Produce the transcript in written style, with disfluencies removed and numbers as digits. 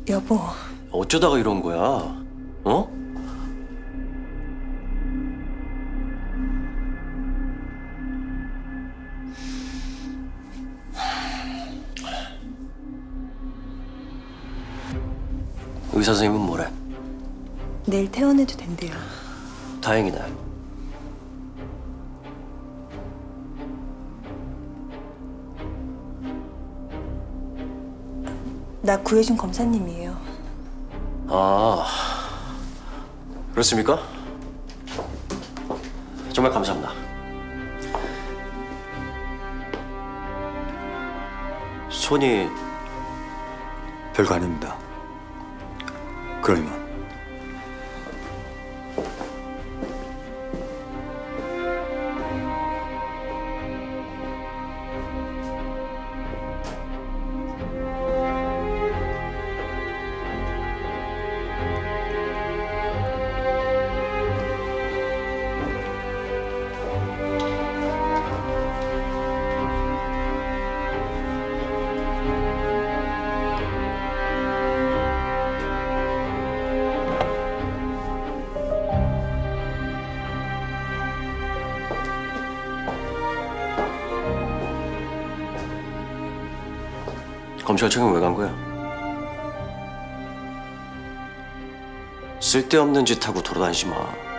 여보. 어쩌다가 이런 거야? 어? 의사 선생님은 뭐래? 내일 퇴원해도 된대요. 다행이네. 나 구해준 검사님이에요. 아, 그렇습니까? 정말 감사합니다. 손이 별거 아닙니다. 그럼 이만. 검찰청에 왜 간 거야? 쓸데없는 짓 하고 돌아다니지 마.